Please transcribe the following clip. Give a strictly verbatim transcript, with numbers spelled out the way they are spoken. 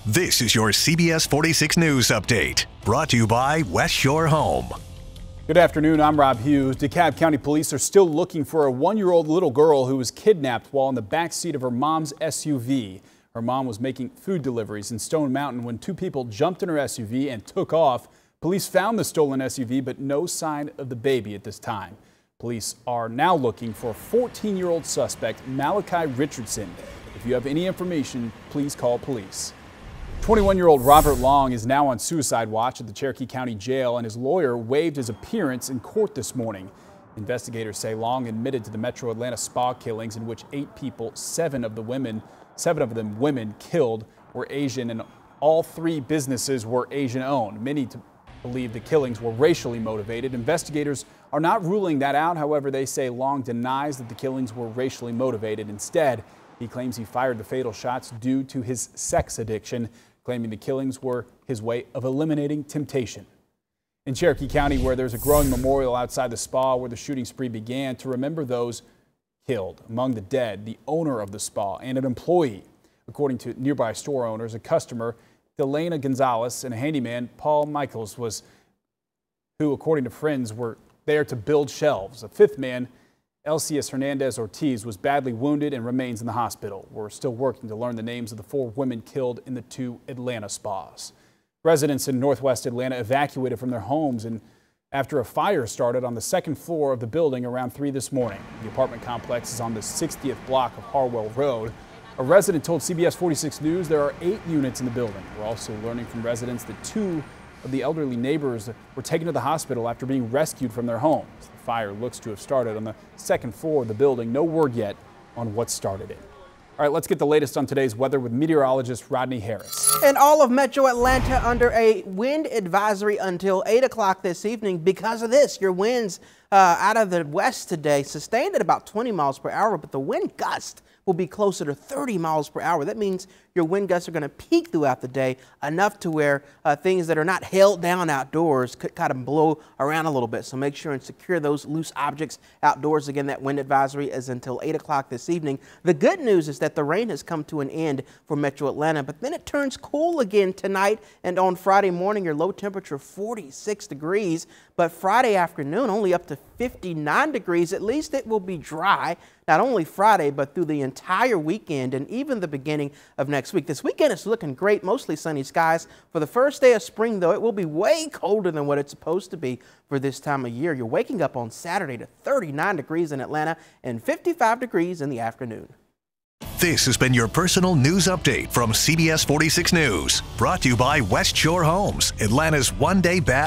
This is your C B S forty-six News Update, brought to you by West Shore Home. Good afternoon, I'm Rob Hughes. DeKalb County Police are still looking for a one-year-old little girl who was kidnapped while in the back seat of her mom's S U V. Her mom was making food deliveries in Stone Mountain when two people jumped in her S U V and took off. Police found the stolen S U V, but no sign of the baby at this time. Police are now looking for fourteen-year-old suspect Malachi Richardson. If you have any information, please call police. twenty-one-year-old Robert Long is now on suicide watch at the Cherokee County Jail, and his lawyer waived his appearance in court this morning. Investigators say Long admitted to the Metro Atlanta spa killings, in which eight people, seven of the women, seven of them women killed, were Asian, and all three businesses were Asian-owned. Many to believe the killings were racially motivated. Investigators are not ruling that out. However, they say Long denies that the killings were racially motivated. Instead, he claims he fired the fatal shots due to his sex addiction, claiming the killings were his way of eliminating temptation. In Cherokee County, where there's a growing memorial outside the spa where the shooting spree began to remember those killed. Among the dead, the owner of the spa and an employee. According to nearby store owners, a customer, Delana Gonzalez, and a handyman, Paul Michaels, was who, according to friends, were there to build shelves. A fifth man, Elcias Hernandez Ortiz, was badly wounded and remains in the hospital. We're still working to learn the names of the four women killed in the two Atlanta spas. Residents in northwest Atlanta evacuated from their homes and after a fire started on the second floor of the building around three this morning. The apartment complex is on the sixtieth block of Harwell Road. A resident told C B S forty-six News there are eight units in the building. We're also learning from residents that two of the elderly neighbors were taken to the hospital after being rescued from their homes. The fire looks to have started on the second floor of the building. No word yet on what started it. All right, let's get the latest on today's weather with meteorologist Rodney Harris. And all of Metro Atlanta under a wind advisory until eight o'clock this evening because of this. Your winds uh, out of the west today sustained at about twenty miles per hour, but the wind gust will be closer to thirty miles per hour. That means your wind gusts are going to peak throughout the day, enough to where uh, things that are not held down outdoors could kind of blow around a little bit. So make sure and secure those loose objects outdoors. Again, that wind advisory is until eight o'clock this evening. The good news is that the rain has come to an end for Metro Atlanta, but then it turns cool again tonight and on Friday morning. Your low temperature forty-six degrees, but Friday afternoon only up to fifty-nine degrees. At least it will be dry, not only Friday, but through the entire weekend and even the beginning of next week. This weekend is looking great, mostly sunny skies. For the first day of spring, though, it will be way colder than what it's supposed to be for this time of year. You're waking up on Saturday to thirty-nine degrees in Atlanta and fifty-five degrees in the afternoon. This has been your personal news update from C B S forty-six News, brought to you by West Shore Homes, Atlanta's one-day bath.